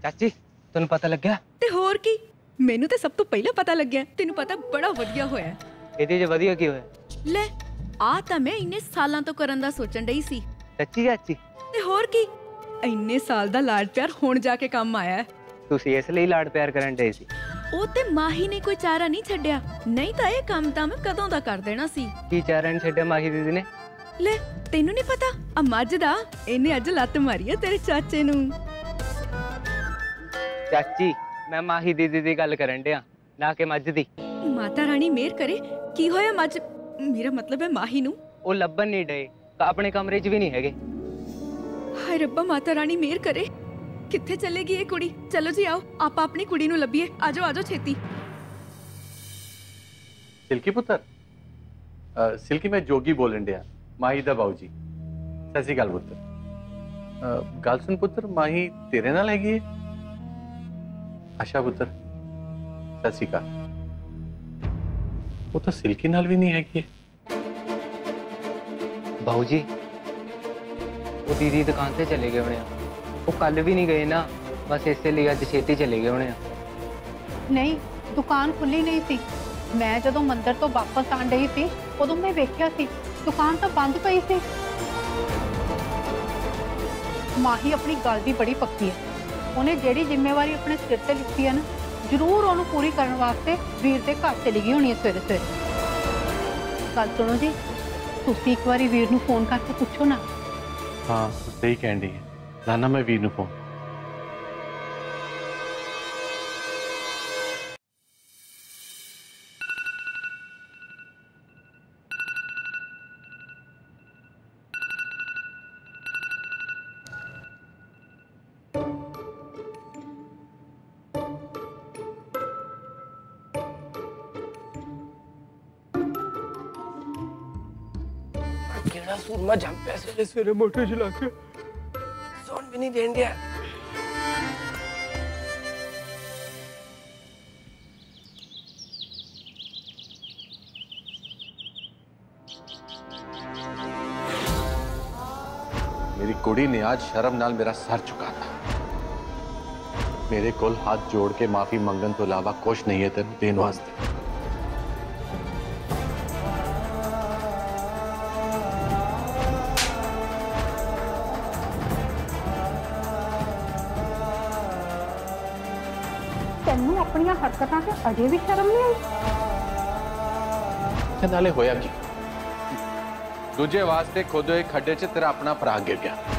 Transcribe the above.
ਚਾਚੀ ਤੈਨੂੰ ਪਤਾ ਲੱਗਿਆ? ਤੇ ਹੋਰ ਕੀ, ਮੈਨੂੰ ਤੇ ਸਭ ਤੋਂ ਪਹਿਲਾਂ ਪਤਾ ਲੱਗਿਆ। ਤੈਨੂੰ ਪਤਾ ਬੜਾ ਵਧੀਆ ਹੋਇਆ। ਇਹਦੇ 'ਚ ਵਧੀਆ ਕੀ ਹੋਇਆ? ਲੈ ਆ ਤਾਂ ਮੈਂ ਇੰਨੇ ਸਾਲਾਂ ਤੋਂ ਕਰਨ ਦਾ ਸੋਚਣ ਡਈ ਸੀ। ਸੱਚੀ ਚਾਚੀ? ਤੇ ਹੋਰ ਕੀ, ਇੰਨੇ ਸਾਲ ਦਾ ਲਾਡ ਪਿਆਰ ਹੁਣ ਜਾ ਕੇ ਕੰਮ ਆਇਆ। ਤੁਸੀਂ ਇਸ ਲਈ ਲਾਡ ਪਿਆਰ ਕਰਨ ਡਏ ਸੀ? ਉਹ ਤੇ ਮਾਹੀ ਨੇ ਕੋਈ ਚਾਰਾ ਨਹੀਂ ਛੱਡਿਆ, ਨਹੀਂ ਤਾਂ ਇਹ ਕੰਮ ਤਾਂ ਮੈਂ ਕਦੋਂ ਦਾ ਕਰ ਦੇਣਾ ਸੀ। ਕੀ ਚਾਰਾ ਨਹੀਂ ਛੱਡਿਆ ਮਾਹੀ ਦੀਦੀ ਨੇ? ਲੈ ਤੈਨੂੰ ਨਹੀਂ ਪਤਾ, ਆ ਮੱਝ ਦਾ ਇਹਨੇ ਅੱਜ ਲੱਤ ਮਾਰੀ ਆ ਤੇਰੇ ਚਾਚੇ ਨੂੰ। ਚਾਚੀ ਮੈਂ ਮਾਹੀ ਦੀਦੀ ਦੀ ਗੱਲ ਕਰਨ ਡਿਆ, ਨਾ ਕਿ ਮੱਝ ਦੀ। ਮਾਤਾ ਰਾਣੀ ਮਿਹਰ ਕਰੇ। ਕੀ ਹੋਇਆ ਮੱਝ, ਮੇਰਾ ਮਤਲਬ ਹੈ ਮਾਹੀ ਨੂੰ? ਉਹ ਲੱਭਣ ਨਹੀਂ ਡਏ, ਤਾਂ ਆਪਣੇ ਕਮਰੇ 'ਚ ਵੀ ਨਹੀਂ ਹੈਗੇ। ਹਾਏ ਰੱਬਾ, ਮਾਤਾ ਰਾਣੀ ਮਿਹਰ ਕਰੇ। ਕਿੱਥੇ ਚਲੇਗੀ ਇਹ ਕੁੜੀ? ਚਲੋ ਜੀ ਆਓ ਆਪਾਂ ਆਪਣੀ ਕੁੜੀ ਨੂੰ ਲੱਭੀਏ। ਆਜੋ ਆਜੋ ਛੇਤੀ। सिल्की पुत्र, सिल्की मैं जोगी बोलन दिया, माही दा बाऊ जी। सत श्री अकाल पुत्र। गल सुन पुत्र, माही तेरे नाल हैगी है? अच्छा पुत्र, सत श्री अकाल। वो तो सिल्की नाल भी नहीं हैगी है। बाऊ जी वो दीदी दुकान से चले गए होने, वो कल भी नहीं गए ना, बस इसलिए अज छेती चले गए होने। नहीं, दुकान खुली नहीं थी। मैं जदों मंदिर तो वापस आन रही थी उदों मैं वेख्या सी दुकान तो बंद पई सी। माही अपनी गल दी बड़ी पक्की है, उन्हें जेड़ी जिम्मेवारी अपने सिर ते लिखी है ना, जरूर उन्होंने पूरी करने वास्ते वीर दे घर चली गई होनी है सवेरे सवेरे। गल सुनो जी, तुसीं एक बारी वीर नूं फोन करके पूछो ना। हाँ सही कह रही है, लाना मैं वीर नूं फोन। केड़ा सूरमा जम पैसे सवेरे मोटर चला के सोन भी नहीं देन दिया। मेरी कुड़ी ने आज शर्म नाल मेरा सर चुका था। मेरे कोल हाथ जोड़ के माफी मंगन तो इलावा कुछ नहीं है तेन देन वास्ते। तेनू अपनी हरकतां ते अजे भी शर्म नहीं आई? नाले होया की दूजे वास्ते खुद एक खड्डे च तेरा अपना भरा गिर गया।